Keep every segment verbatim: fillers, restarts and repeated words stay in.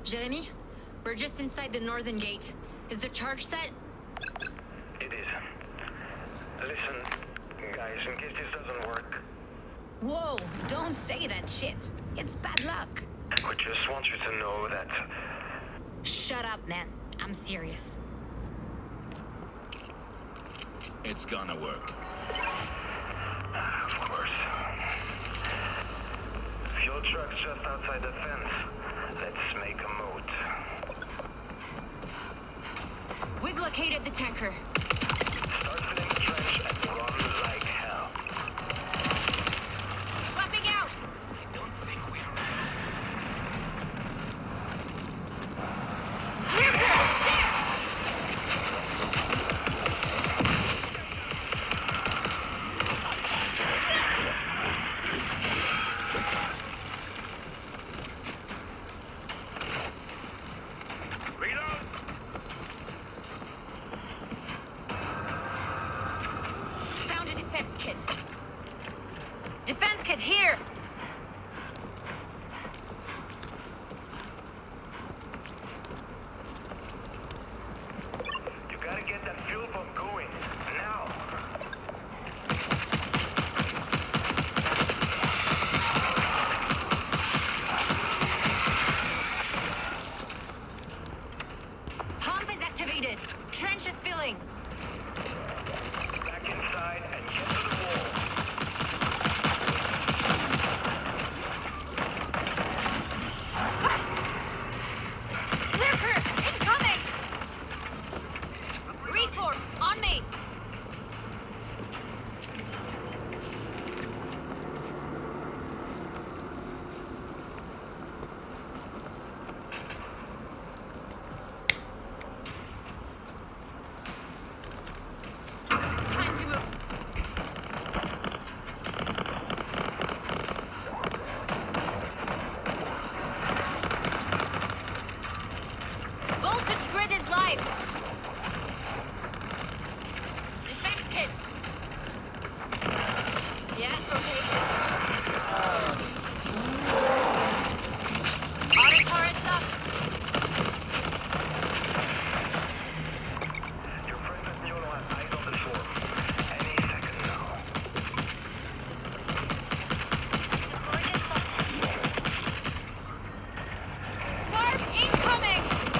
Jeremy, we're just inside the northern gate. Is the charge set? It is. Listen, guys, in case this doesn't work... Whoa, don't say that shit. It's bad luck. We just want you to know that... Shut up, man. I'm serious. It's gonna work. Of course. Fuel truck's just outside the fence. Let's make a moat. We've located the tanker. Start filling the trench and run like hell. Swapping out! I don't think we Defense kit here! You gotta get that fuel pump going. Now! Pump is activated. Trench is filling. Back inside and get to the wall. On me! Time to move. Voltage grid is live. Yeah, okay. Auto turrets up. Your friends at Mulo have eyes on the shore. Any second now. Swarm incoming!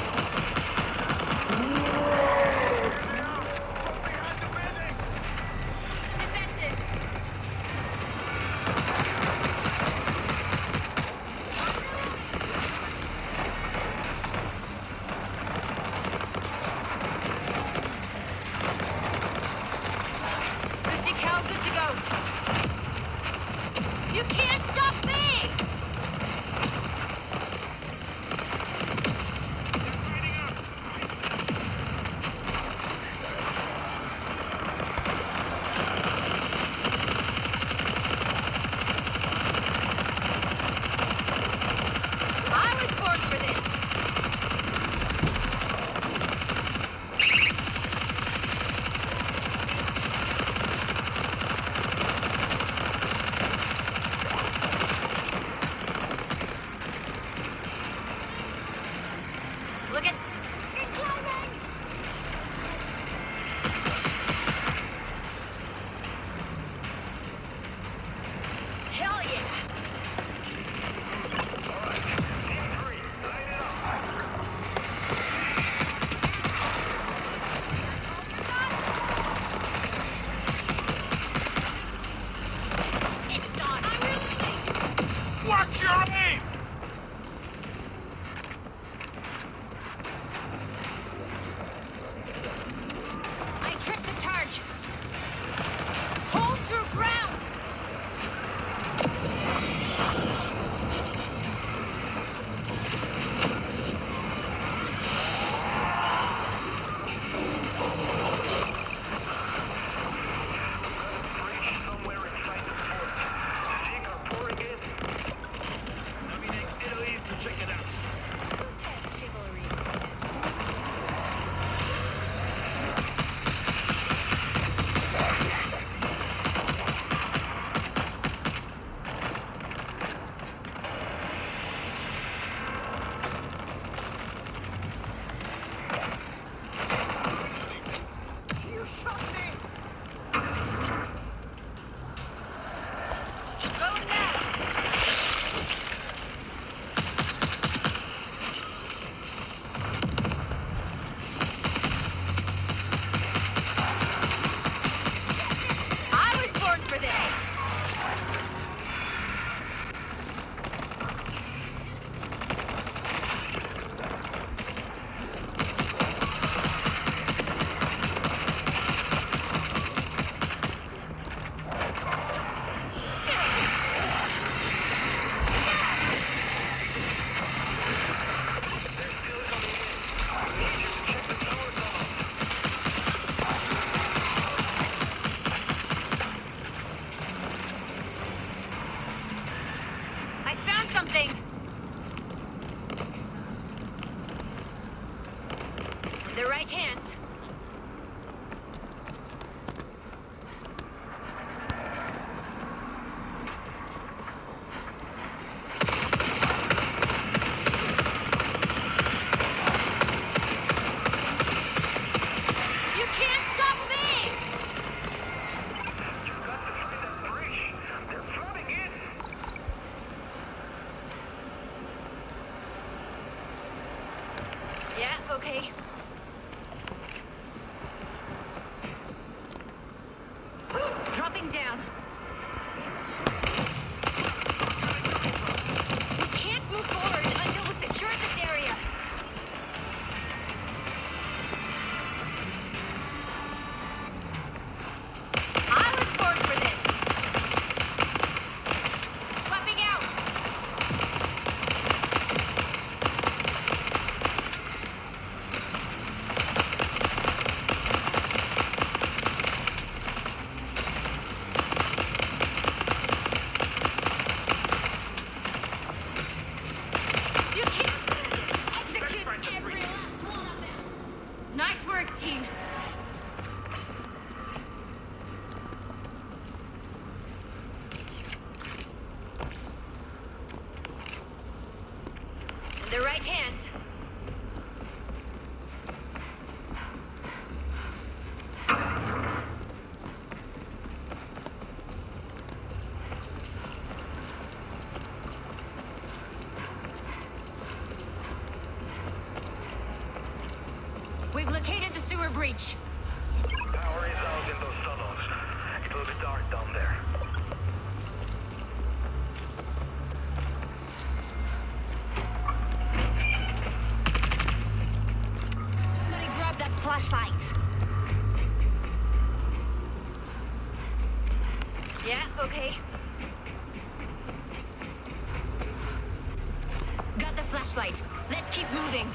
Defenses! Good to go. You can't stop me! I was born for this. Look at... Incoming! Hell yeah! Alright, team three, light it up. It's on! I'm really... watch your aim! The right hands. Okay. Dropping down. We can't move forward until we secure this area. I was born for this. Swapping out. Nice work, team. The right hands. We've located the sewer breach. Power is out in those tunnels. It will be dark down there. Somebody grab that flashlight. Yeah, okay. Got the flashlight. Let's keep moving.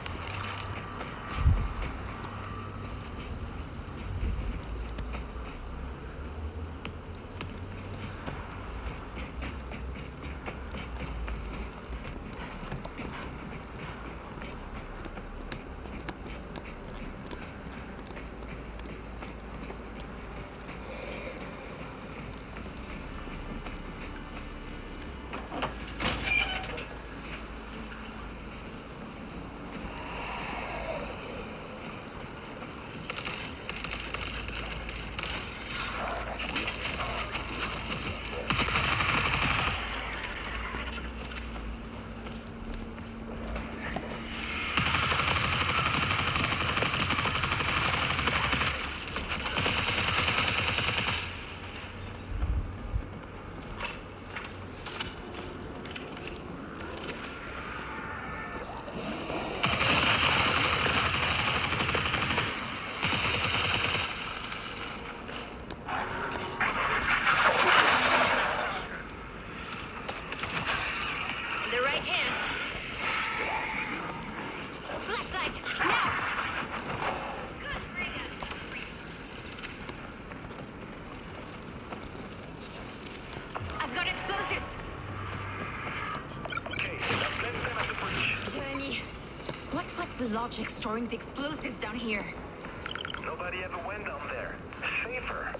The logic storing the explosives down here. Nobody ever went down there. Safer.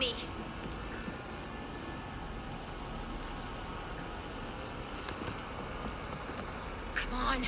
me. Come on.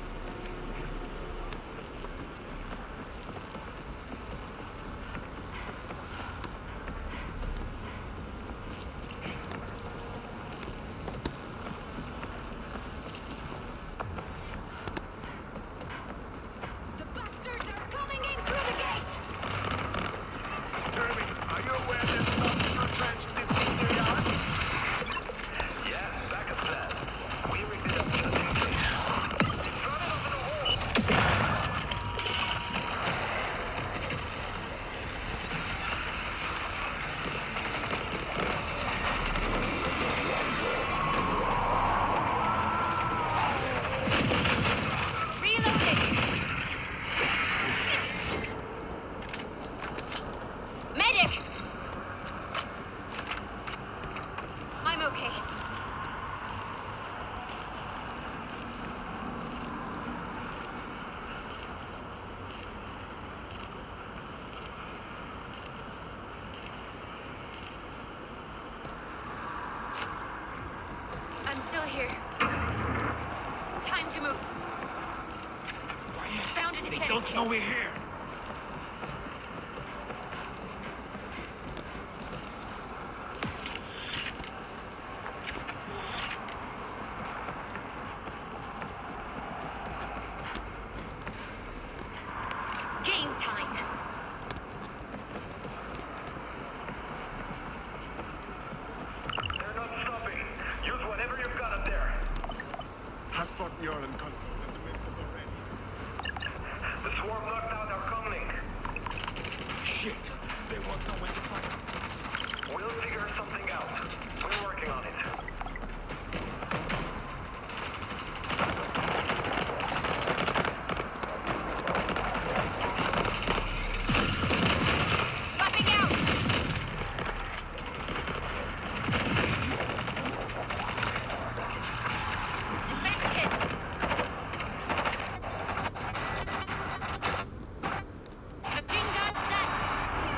I'm still here. Time to move. Found a defense They don't kit. know we're here. Game time. They're not stopping. Use whatever you've got up there. Has Fort Muirland confirmed that the missiles are ready? The swarm knocked out our comlink. Shit. They won't know when to fight. We'll figure something out. We're working on it. Swapping out. Defense kit. Machine gun set.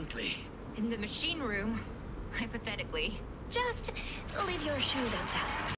currently? In the machine room, hypothetically. Just leave your shoes outside.